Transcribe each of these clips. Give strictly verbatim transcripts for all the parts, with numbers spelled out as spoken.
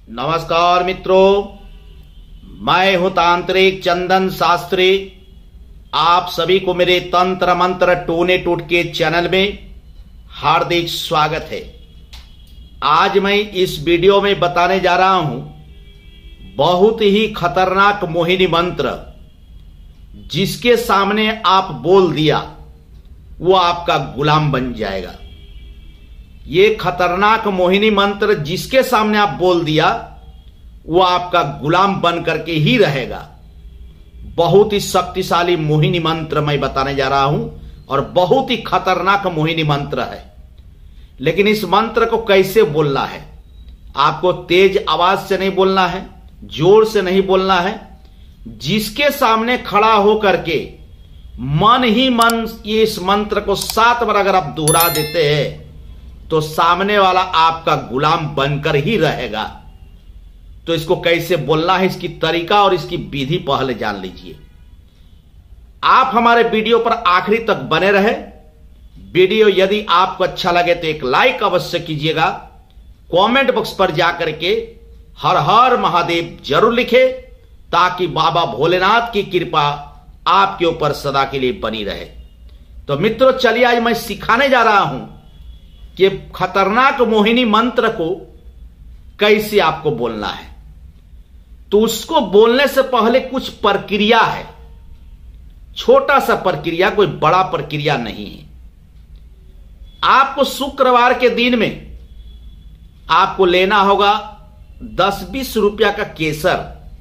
नमस्कार मित्रों, मैं हूं तांत्रिक चंदन शास्त्री। आप सभी को मेरे तंत्र मंत्र टोने टोटके चैनल में हार्दिक स्वागत है। आज मैं इस वीडियो में बताने जा रहा हूं बहुत ही खतरनाक मोहिनी मंत्र, जिसके सामने आप बोल दिया वो आपका गुलाम बन जाएगा। ये खतरनाक मोहिनी मंत्र जिसके सामने आप बोल दिया वो आपका गुलाम बन करके ही रहेगा। बहुत ही शक्तिशाली मोहिनी मंत्र मैं बताने जा रहा हूं और बहुत ही खतरनाक मोहिनी मंत्र है। लेकिन इस मंत्र को कैसे बोलना है? आपको तेज आवाज से नहीं बोलना है, जोर से नहीं बोलना है। जिसके सामने खड़ा होकर के मन ही मन ये इस मंत्र को सात बार अगर आप दोहरा देते हैं तो सामने वाला आपका गुलाम बनकर ही रहेगा। तो इसको कैसे बोलना है, इसकी तरीका और इसकी विधि पहले जान लीजिए। आप हमारे वीडियो पर आखिरी तक बने रहे। वीडियो यदि आपको अच्छा लगे तो एक लाइक अवश्य कीजिएगा। कमेंट बॉक्स पर जाकर के हर हर महादेव जरूर लिखे, ताकि बाबा भोलेनाथ की कृपा आपके ऊपर सदा के लिए बनी रहे। तो मित्रों, चलिए आज मैं सिखाने जा रहा हूं कि खतरनाक मोहिनी मंत्र को कैसे आपको बोलना है। तो उसको बोलने से पहले कुछ प्रक्रिया है, छोटा सा प्रक्रिया, कोई बड़ा प्रक्रिया नहीं है। आपको शुक्रवार के दिन में आपको लेना होगा दस बीस रुपया का केसर।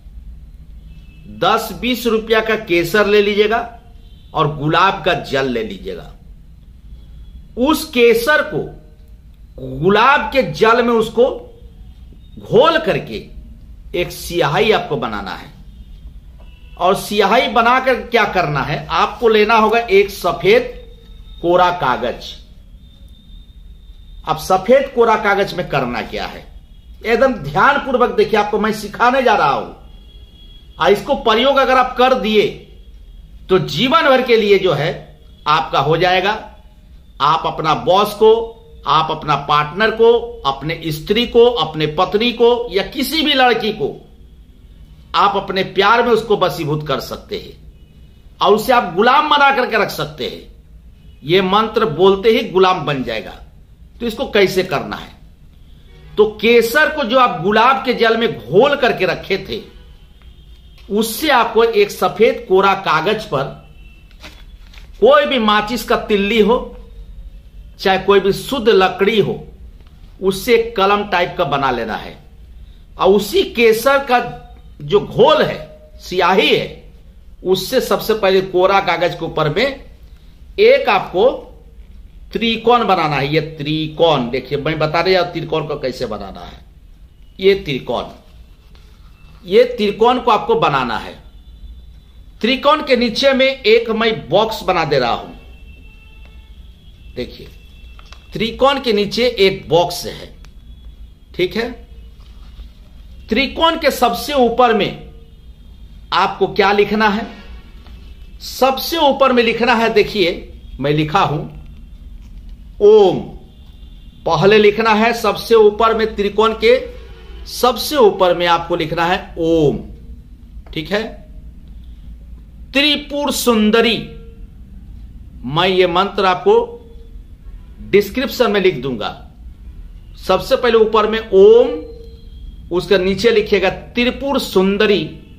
दस बीस रुपया का केसर ले लीजिएगा और गुलाब का जल ले लीजिएगा। उस केसर को गुलाब के जल में उसको घोल करके एक स्याही आपको बनाना है। और स्याही बनाकर क्या करना है, आपको लेना होगा एक सफेद कोरा कागज। अब सफेद कोरा कागज में करना क्या है, एकदम ध्यान पूर्वक देखिए, आपको मैं सिखाने जा रहा हूं। और इसको प्रयोग अगर आप कर दिए तो जीवन भर के लिए जो है आपका हो जाएगा। आप अपना बॉस को, आप अपना पार्टनर को, अपने स्त्री को, अपने पत्नी को या किसी भी लड़की को आप अपने प्यार में उसको वशीभूत कर सकते हैं और उसे आप गुलाम बना करके रख सकते हैं। यह मंत्र बोलते ही गुलाम बन जाएगा। तो इसको कैसे करना है, तो केसर को जो आप गुलाब के जल में घोल करके रखे थे, उससे आपको एक सफेद कोरा कागज पर कोई भी माचिस का तिल्ली हो, चाहे कोई भी शुद्ध लकड़ी हो, उससे एक कलम टाइप का बना लेना है। और उसी केसर का जो घोल है, स्याही है, उससे सबसे पहले कोरा कागज के ऊपर में एक आपको त्रिकोण बनाना है। ये त्रिकोण देखिए, मैं बता रहा हूं त्रिकोण को कैसे बनाना है। ये त्रिकोण, ये त्रिकोण को आपको बनाना है। त्रिकोण के नीचे में एक मैं बॉक्स बना दे रहा हूं। देखिए, त्रिकोण के नीचे एक बॉक्स है, ठीक है। त्रिकोण के सबसे ऊपर में आपको क्या लिखना है, सबसे ऊपर में लिखना है, देखिए मैं लिखा हूं ओम। पहले लिखना है सबसे ऊपर में, त्रिकोण के सबसे ऊपर में आपको लिखना है ओम, ठीक है। त्रिपुर सुंदरी, मैं ये मंत्र आपको डिस्क्रिप्शन में लिख दूंगा। सबसे पहले ऊपर में ओम, उसके नीचे लिखिएगा त्रिपुर सुंदरी,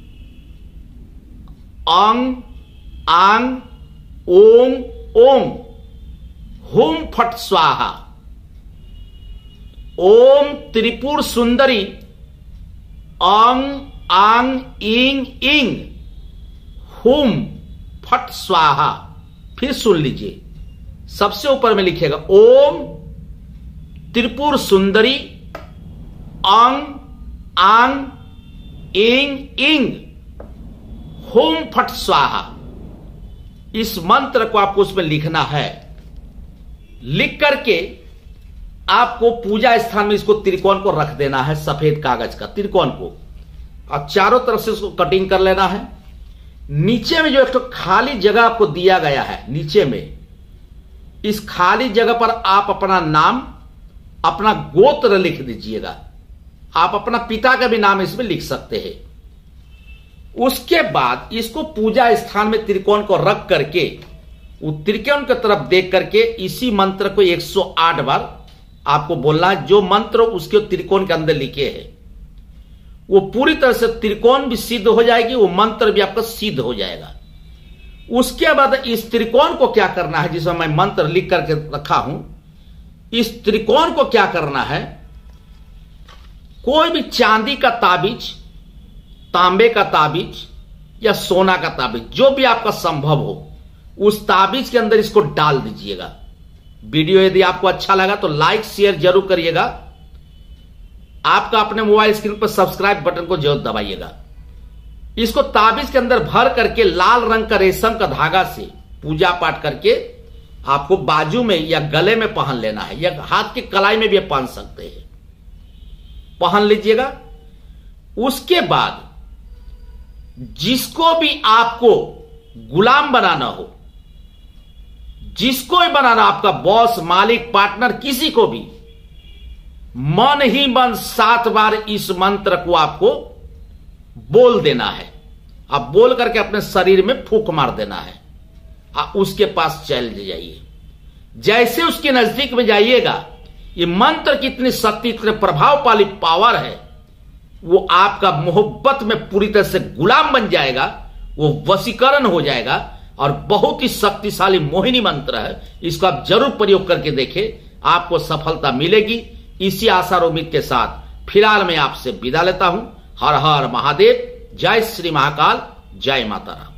अंग आंग ओम ओम हुम फट स्वाहा। ओम त्रिपुर सुंदरी अंग आंग इंग इंग हुम फट स्वाहा। फिर सुन लीजिए, सबसे ऊपर में लिखिएगा ओम त्रिपुर सुंदरी अंग आंग इंग इंग हुम फट स्वाहा। इस मंत्र को आपको उसमें लिखना है। लिख करके आपको पूजा स्थान में इसको त्रिकोण को रख देना है, सफेद कागज का त्रिकोण को, और चारों तरफ से उसको कटिंग कर लेना है। नीचे में जो एक तो खाली जगह आपको दिया गया है, नीचे में इस खाली जगह पर आप अपना नाम, अपना गोत्र लिख दीजिएगा। आप अपना पिता का भी नाम इसमें लिख सकते हैं। उसके बाद इसको पूजा स्थान में त्रिकोण को रख करके वो त्रिकोण की तरफ देख करके इसी मंत्र को एक सौ आठ बार आपको बोलना है। जो मंत्र उसके त्रिकोण के अंदर लिखे हैं वो पूरी तरह से त्रिकोण भी सिद्ध हो जाएगी, वो मंत्र भी आपका सिद्ध हो जाएगा। उसके बाद इस त्रिकोण को क्या करना है, जिसमें मैं मंत्र लिख करके रखा हूं, इस त्रिकोण को क्या करना है, कोई भी चांदी का ताबीज, तांबे का ताबीज या सोना का ताबीज, जो भी आपका संभव हो, उस ताबीज के अंदर इसको डाल दीजिएगा। वीडियो यदि आपको अच्छा लगा तो लाइक शेयर जरूर करिएगा। आपका अपने मोबाइल स्क्रीन पर सब्सक्राइब बटन को जरूर दबाइएगा। इसको ताबीज के अंदर भर करके लाल रंग का रेशम का धागा से पूजा पाठ करके आपको बाजू में या गले में पहन लेना है, या हाथ की कलाई में भी पहन सकते हैं, पहन लीजिएगा। उसके बाद जिसको भी आपको गुलाम बनाना हो, जिसको भी बनाना, आपका बॉस, मालिक, पार्टनर, किसी को भी मन ही मन सात बार इस मंत्र को आपको बोल देना है। आप बोल करके अपने शरीर में फूंक मार देना है। आप उसके पास चले जाइए। जैसे उसके नजदीक में जाइएगा, ये मंत्र की इतनी शक्ति, इतने प्रभावशाली पावर है, वो आपका मोहब्बत में पूरी तरह से गुलाम बन जाएगा, वो वशीकरण हो जाएगा और बहुत ही शक्तिशाली मोहिनी मंत्र है। इसको आप जरूर प्रयोग करके देखें, आपको सफलता मिलेगी। इसी आशा और उम्मीद के साथ फिलहाल मैं आपसे विदा लेता हूं। हर हर महादेव, जय श्री महाकाल, जय माता राम।